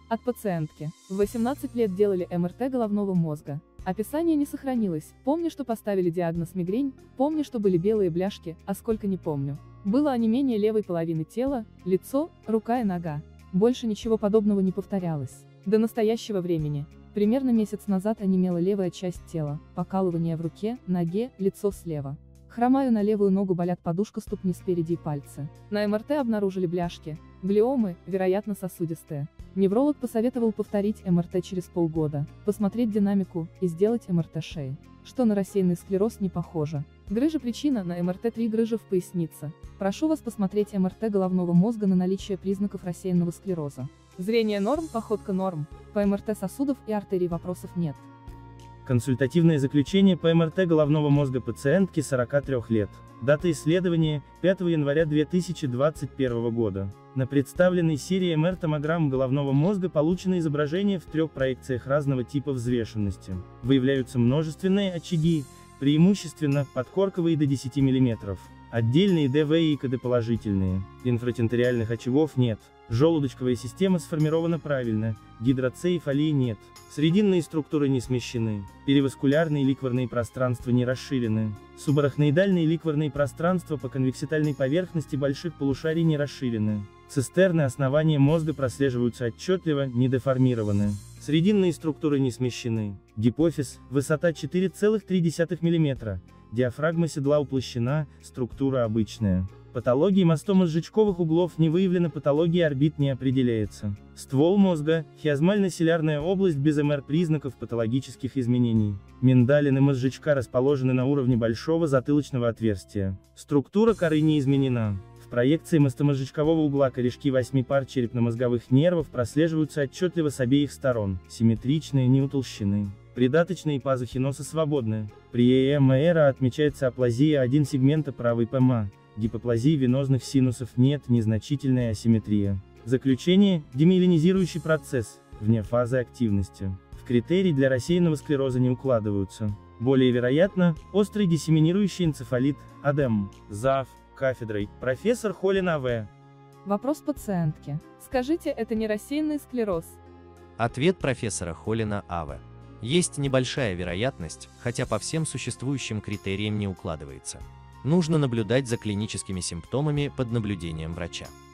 От пациентки. В 18 лет делали МРТ головного мозга. Описание не сохранилось. Помню, что поставили диагноз мигрень, помню, что были белые бляшки, а сколько не помню. Было онемение левой половины тела, лицо, рука и нога. Больше ничего подобного не повторялось. До настоящего времени. Примерно месяц назад онемела левая часть тела, покалывание в руке, ноге, лицо слева. Хромаю на левую ногу, болят подушка, ступни спереди и пальцы. На МРТ обнаружили бляшки, глиомы, вероятно сосудистые. Невролог посоветовал повторить МРТ через полгода, посмотреть динамику и сделать МРТ шеи, что на рассеянный склероз не похоже. Грыжа причина на МРТ 3 грыжа в пояснице. Прошу вас посмотреть МРТ головного мозга на наличие признаков рассеянного склероза. Зрение норм, походка норм. По МРТ сосудов и артерий вопросов нет. Консультативное заключение по МРТ головного мозга пациентки 43 лет. Дата исследования – 5 января 2021 года. На представленной серии МР-томограмм головного мозга получено изображение в 3 проекциях разного типа взвешенности. Выявляются множественные очаги, преимущественно подкорковые до 10 мм. Отдельные ДВ и КД положительные. Инфратенториальных очагов нет. Желудочковая система сформирована правильно, гидроцефалии нет. Срединные структуры не смещены. Переваскулярные ликварные пространства не расширены. Субарахноидальные ликварные пространства по конвекситальной поверхности больших полушарий не расширены. Цистерны основания мозга прослеживаются отчетливо, не деформированы. Срединные структуры не смещены. Гипофиз, высота 4,3 мм. Диафрагма седла уплощена, структура обычная. Патологии мастомо-сжечковых углов не выявлено, патологии орбит не определяется. Ствол мозга, хиазмально-силярная область без МР признаков патологических изменений. Миндалины мозжечка расположены на уровне большого затылочного отверстия. Структура коры не изменена. В проекции мастомозжечкового угла корешки 8 пар черепно-мозговых нервов прослеживаются отчетливо с обеих сторон, симметричные, не утолщены. Придаточные пазухи носа свободны. При ЭМР отмечается аплазия 1 сегмента правой ПМА. Гипоплазии венозных синусов нет, незначительная асимметрия. Заключение – демиелинизирующий процесс, вне фазы активности. В критерий для рассеянного склероза не укладываются. Более вероятно, острый диссеминирующий энцефалит, АДЭМ. Зав. Кафедрой, профессор Холин А.В. Вопрос пациентки. Скажите, это не рассеянный склероз? Ответ профессора Холина А.В. Есть небольшая вероятность, хотя по всем существующим критериям не укладывается. Нужно наблюдать за клиническими симптомами под наблюдением врача.